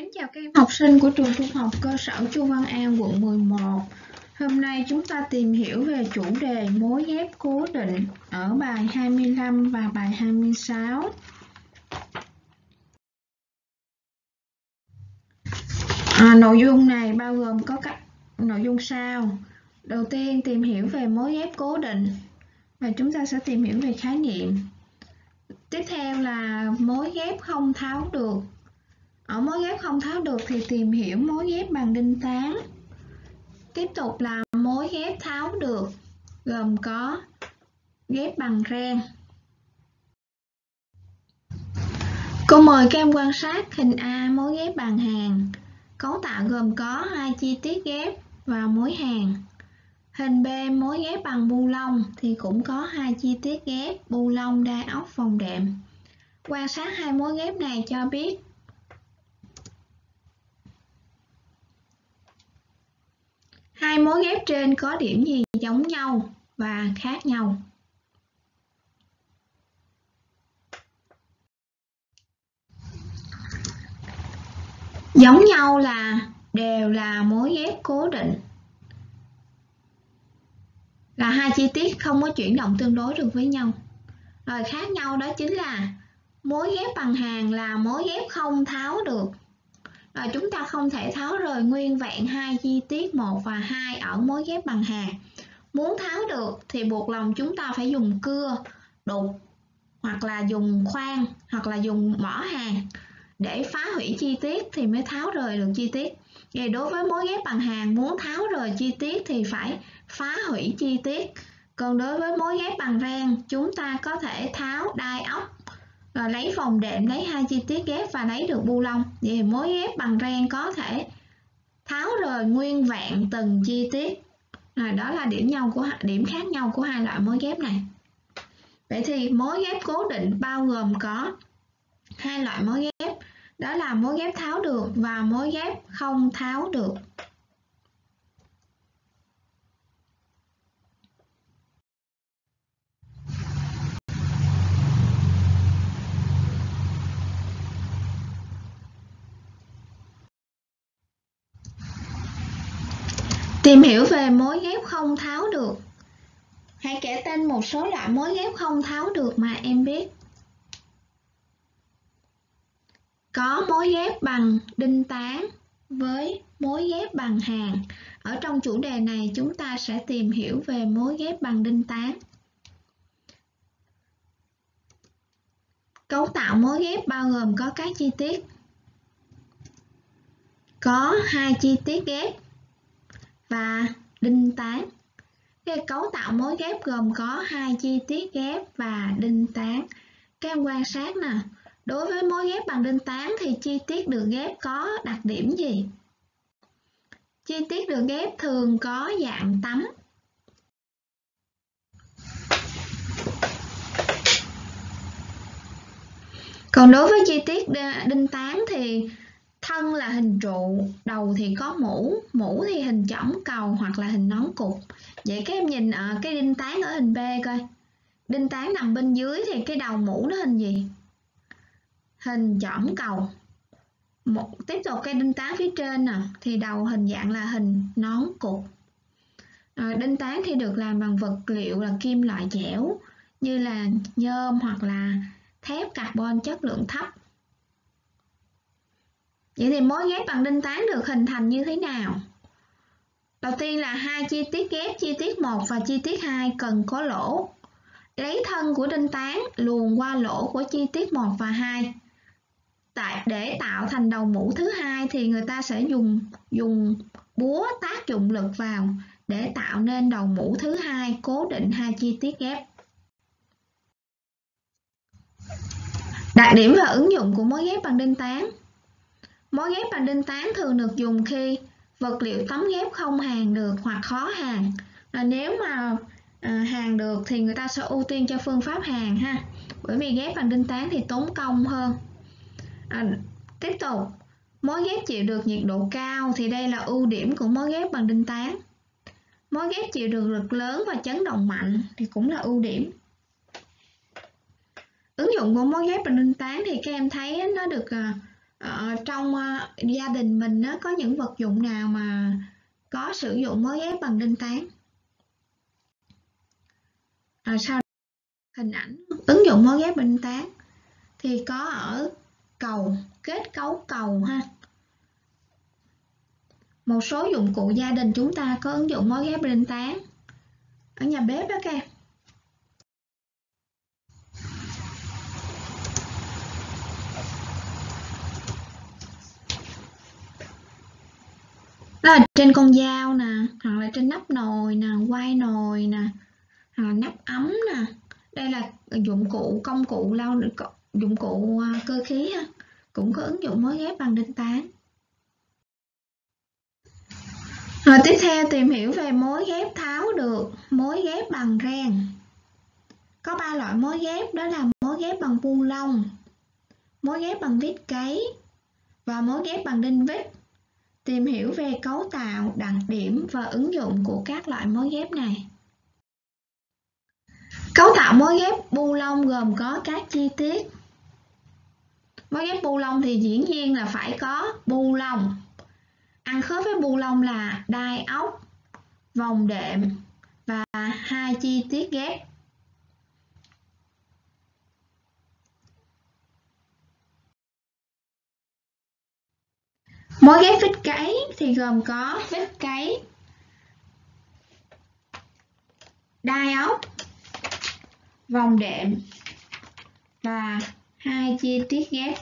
Mến chào các em học sinh của trường Trung học cơ sở Chu Văn An, quận 11. Hôm nay chúng ta tìm hiểu về chủ đề mối ghép cố định ở bài 25 và bài 26. Nội dung này bao gồm có các nội dung sau. Đầu tiên tìm hiểu về mối ghép cố định và chúng ta sẽ tìm hiểu về khái niệm. Tiếp theo là mối ghép không tháo được. Ở mối ghép không tháo được thì tìm hiểu mối ghép bằng đinh tán. Tiếp tục là mối ghép tháo được, gồm có ghép bằng ren. Cô mời các em quan sát hình A, mối ghép bằng hàn. Cấu tạo gồm có hai chi tiết ghép và mối hàn. Hình B, mối ghép bằng bu lông thì cũng có hai chi tiết ghép, bu lông, đai ốc, vòng đệm. Quan sát hai mối ghép này cho biết hai mối ghép trên có điểm gì giống nhau và khác nhau. Giống nhau là đều là mối ghép cố định, là hai chi tiết không có chuyển động tương đối được với nhau. Rồi khác nhau đó chính là mối ghép bằng hàn là mối ghép không tháo được. Rồi chúng ta không thể tháo rời nguyên vẹn hai chi tiết 1 và 2 ở mối ghép bằng hàn. Muốn tháo được thì buộc lòng chúng ta phải dùng cưa, đục, hoặc là dùng khoan, hoặc là dùng mỏ hàn để phá hủy chi tiết thì mới tháo rời được chi tiết. Vậy đối với mối ghép bằng hàn, muốn tháo rời chi tiết thì phải phá hủy chi tiết. Còn đối với mối ghép bằng ren, chúng ta có thể tháo đai ốc, rồi lấy vòng đệm, lấy hai chi tiết ghép và lấy được bu lông. Vậy mối ghép bằng ren có thể tháo rời nguyên vẹn từng chi tiết. Đó là điểm khác nhau của hai loại mối ghép này. Vậy thì mối ghép cố định bao gồm có hai loại mối ghép, đó là mối ghép tháo được và mối ghép không tháo được. Tìm hiểu về mối ghép không tháo được. Hãy kể tên một số loại mối ghép không tháo được mà em biết. Có mối ghép bằng đinh tán với mối ghép bằng hàn. Ở trong chủ đề này chúng ta sẽ tìm hiểu về mối ghép bằng đinh tán. Cấu tạo mối ghép bao gồm có các chi tiết. Có hai chi tiết ghép và đinh tán. Cấu tạo mối ghép gồm có hai chi tiết ghép và đinh tán. Các em quan sát nè, đối với mối ghép bằng đinh tán thì chi tiết được ghép có đặc điểm gì? Chi tiết được ghép thường có dạng tấm. Còn đối với chi tiết đinh tán thì thân là hình trụ, đầu thì có mũ thì hình chỏng cầu hoặc là hình nón cục. Vậy các em nhìn ở cái đinh tán ở hình B coi. Đinh tán nằm bên dưới thì cái đầu mũ nó hình gì? Hình chỏng cầu. Tiếp tục cái đinh tán phía trên nè thì đầu hình dạng là hình nón cục. Đinh tán thì được làm bằng vật liệu là kim loại dẻo như là nhôm hoặc là thép carbon chất lượng thấp. Vậy thì mối ghép bằng đinh tán được hình thành như thế nào? Đầu tiên là hai chi tiết ghép, chi tiết 1 và chi tiết 2 cần có lỗ. Lấy thân của đinh tán luồn qua lỗ của chi tiết 1 và 2. Để tạo thành đầu mũ thứ hai thì người ta sẽ dùng búa tác dụng lực vào để tạo nên đầu mũ thứ hai cố định hai chi tiết ghép. Đặc điểm và ứng dụng của mối ghép bằng đinh tán. Mối ghép bằng đinh tán thường được dùng khi vật liệu tấm ghép không hàn được hoặc khó hàn. Nếu mà hàn được thì người ta sẽ ưu tiên cho phương pháp hàn ha, bởi vì ghép bằng đinh tán thì tốn công hơn. Tiếp tục, mối ghép chịu được nhiệt độ cao thì đây là ưu điểm của mối ghép bằng đinh tán. Mối ghép chịu được lực lớn và chấn động mạnh thì cũng là ưu điểm. Ứng dụng của mối ghép bằng đinh tán thì các em thấy nó được trong gia đình mình có những vật dụng nào mà có sử dụng mối ghép bằng đinh tán? Sau hình ảnh ứng dụng mối ghép đinh tán thì có ở cầu, kết cấu cầu ha. Một số dụng cụ gia đình chúng ta có ứng dụng mối ghép đinh tán ở nhà bếp đó các em. Đó là trên con dao nè, hoặc là trên nắp nồi nè, quai nồi nè, hoặc là nắp ấm nè. Đây là dụng cụ, công cụ dụng cụ cơ khí ha, cũng có ứng dụng mối ghép bằng đinh tán. Rồi tiếp theo tìm hiểu về mối ghép tháo được, mối ghép bằng ren. Có 3 loại mối ghép, đó là mối ghép bằng bu lông, mối ghép bằng vít cấy và mối ghép bằng đinh vít. Tìm hiểu về cấu tạo, đặc điểm và ứng dụng của các loại mối ghép này. Cấu tạo mối ghép bu lông gồm có các chi tiết. Mối ghép bu lông thì dĩ nhiên là phải có bu lông. Ăn khớp với bu lông là đai ốc, vòng đệm và 2 chi tiết ghép. Mối ghép vít cấy thì gồm có vít cấy, đai ốc, vòng đệm và 2 chi tiết ghép.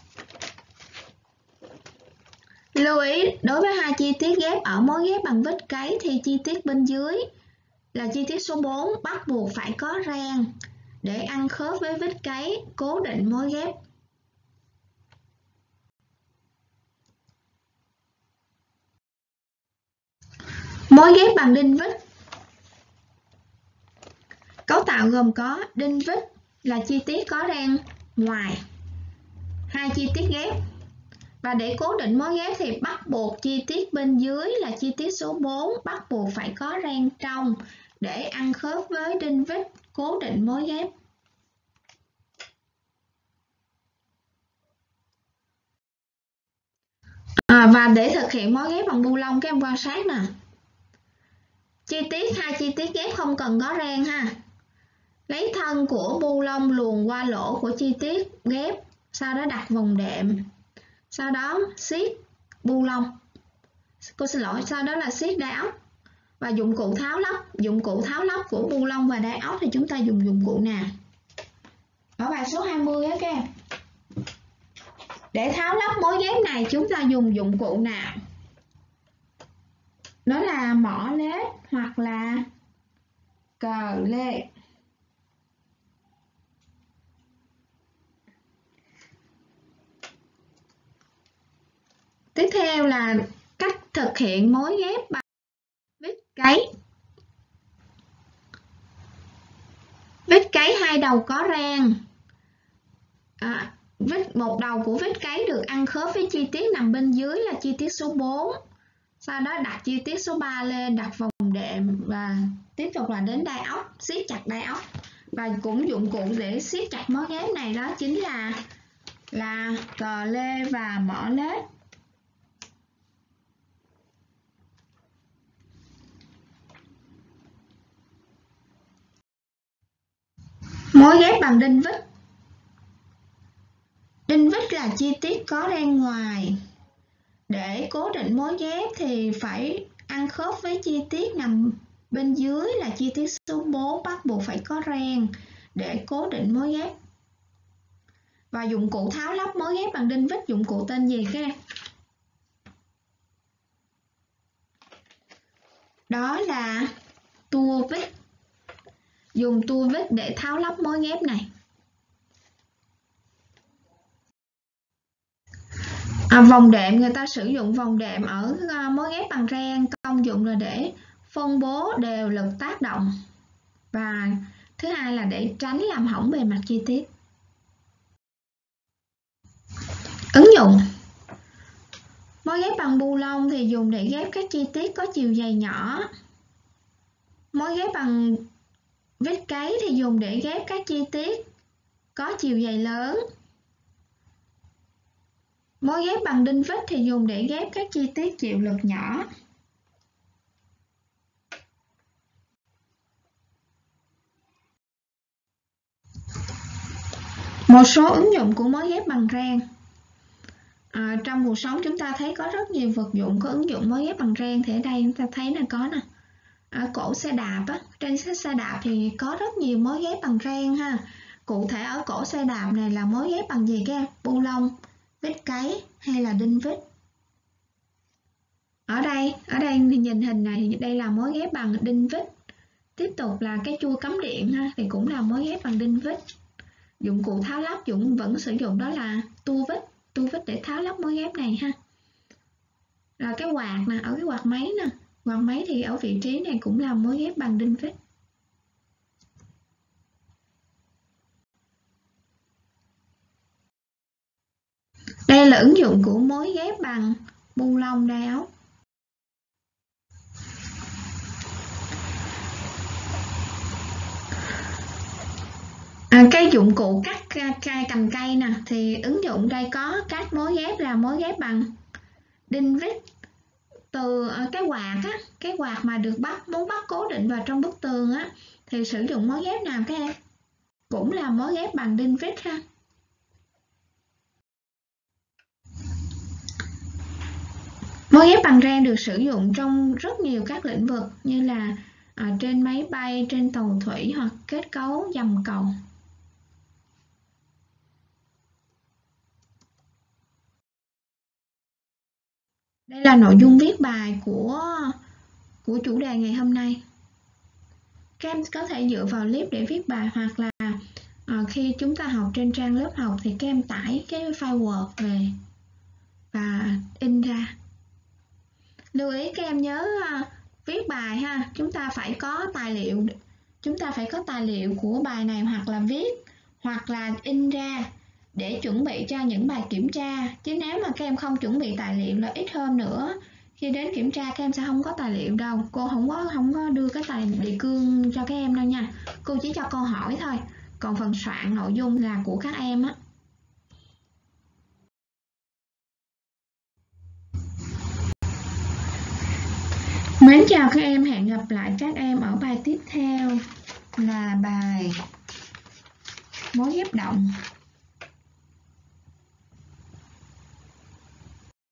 Lưu ý, đối với 2 chi tiết ghép ở mối ghép bằng vít cấy thì chi tiết bên dưới là chi tiết số 4 bắt buộc phải có ren để ăn khớp với vít cấy, cố định mối ghép. Mối ghép bằng đinh vít. Cấu tạo gồm có đinh vít là chi tiết có ren ngoài, 2 chi tiết ghép. Và để cố định mối ghép thì bắt buộc chi tiết bên dưới là chi tiết số 4 bắt buộc phải có ren trong để ăn khớp với đinh vít, cố định mối ghép. Và để thực hiện mối ghép bằng bu lông, các em quan sát nè. Chi tiết 2 chi tiết ghép không cần có ren ha. Lấy thân của bu lông luồn qua lỗ của chi tiết ghép, sau đó đặt vòng đệm, sau đó siết bu lông. Sau đó là siết đai ốc. Và dụng cụ tháo lắp. Dụng cụ tháo lắp của bu lông và đai ốc thì chúng ta dùng dụng cụ nào? Ở bài số 20 á các em. Để tháo lắp mối ghép này chúng ta dùng dụng cụ nào? Đó là mỏ lết hoặc là cờ lê. Tiếp theo là cách thực hiện mối ghép bằng vít cấy. Vít cấy 2 đầu có ren. Một đầu của vít cấy được ăn khớp với chi tiết nằm bên dưới là chi tiết số 4. Sau đó đặt chi tiết số 3 lên, đặt vòng đệm và tiếp tục là đến đai ốc, siết chặt đai ốc. Và cũng dụng cụ để siết chặt mối ghép này đó chính là cờ lê và mỏ lết. Mối ghép bằng đinh vít. Đinh vít là chi tiết có ren ngoài. Để cố định mối ghép thì phải ăn khớp với chi tiết nằm bên dưới là chi tiết số 4 bắt buộc phải có ren để cố định mối ghép. Và dụng cụ tháo lắp mối ghép bằng đinh vít, dụng cụ tên gì các em? Đó là tua vít. Dùng tua vít để tháo lắp mối ghép này. Vòng đệm, người ta sử dụng vòng đệm ở mối ghép bằng ren, công dụng là để phân bố đều lực tác động. Và thứ hai là để tránh làm hỏng bề mặt chi tiết. Ứng dụng. Mối ghép bằng bu lông thì dùng để ghép các chi tiết có chiều dày nhỏ. Mối ghép bằng vít cấy thì dùng để ghép các chi tiết có chiều dày lớn. Mối ghép bằng đinh vít thì dùng để ghép các chi tiết chịu lực nhỏ. Một số ứng dụng của mối ghép bằng ren. Trong cuộc sống chúng ta thấy có rất nhiều vật dụng có ứng dụng mối ghép bằng ren, thì ở đây chúng ta thấy là có nè, ở cổ xe đạp á, trên xe đạp thì có rất nhiều mối ghép bằng ren ha. Cụ thể ở cổ xe đạp này là mối ghép bằng gì các em? Bu lông, vít cấy hay là đinh vít. Ở đây nhìn hình này thì đây là mối ghép bằng đinh vít. Tiếp tục là cái chui cắm điện ha, thì cũng là mối ghép bằng đinh vít. Dụng cụ tháo lắp vẫn sử dụng đó là tua vít để tháo lắp mối ghép này ha. Rồi cái quạt nè, ở cái quạt máy nè, quạt máy thì ở vị trí này cũng là mối ghép bằng đinh vít. Đây là ứng dụng của mối ghép bằng bu lông đai ốc. Cái dụng cụ cắt cành cây nè, thì ứng dụng đây có các mối ghép là mối ghép bằng đinh vít. Từ cái quạt á, cái quạt mà muốn bắt cố định vào trong bức tường á, thì sử dụng mối ghép nào các em? Cũng là mối ghép bằng đinh vít ha. Mối ghép bằng ren được sử dụng trong rất nhiều các lĩnh vực như là trên máy bay, trên tàu thủy hoặc kết cấu dầm cầu. Đây là nội dung viết bài của chủ đề ngày hôm nay. Các em có thể dựa vào clip để viết bài, hoặc là khi chúng ta học trên trang lớp học thì các em tải cái file Word về và in ra. Lưu ý các em nhớ viết bài ha, chúng ta phải có tài liệu của bài này, hoặc là viết hoặc là in ra để chuẩn bị cho những bài kiểm tra. Chứ nếu mà các em không chuẩn bị tài liệu là ít hôm nữa khi đến kiểm tra các em sẽ không có tài liệu đâu. Cô không có đưa cái tài đề cương cho các em đâu nha, cô chỉ cho câu hỏi thôi, còn phần soạn nội dung là của các em á. Mến chào các em, hẹn gặp lại các em ở bài tiếp theo là bài mối ghép động.